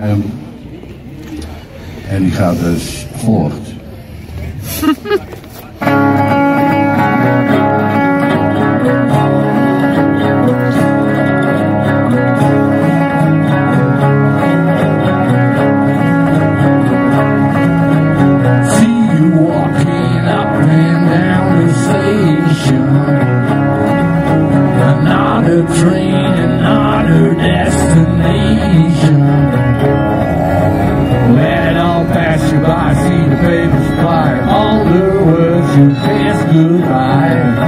En die gaat dus voort. Train and not her destination. Let it all pass you by, see the papers fly. All the words you kiss goodbye.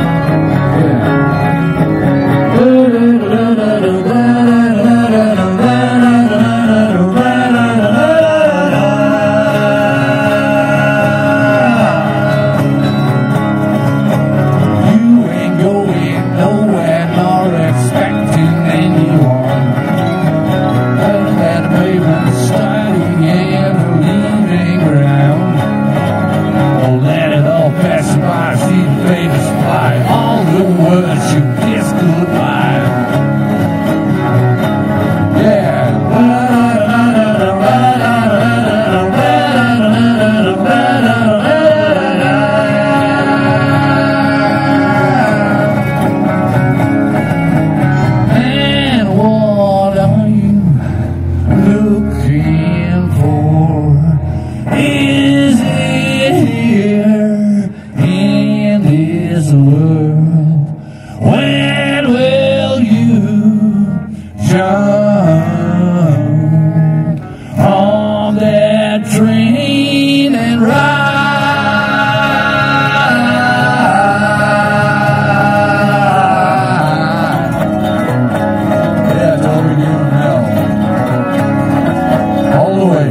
When will you jump on that train and ride? Yeah, that's all we do now. All the way.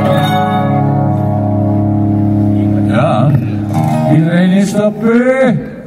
Irene Stopper.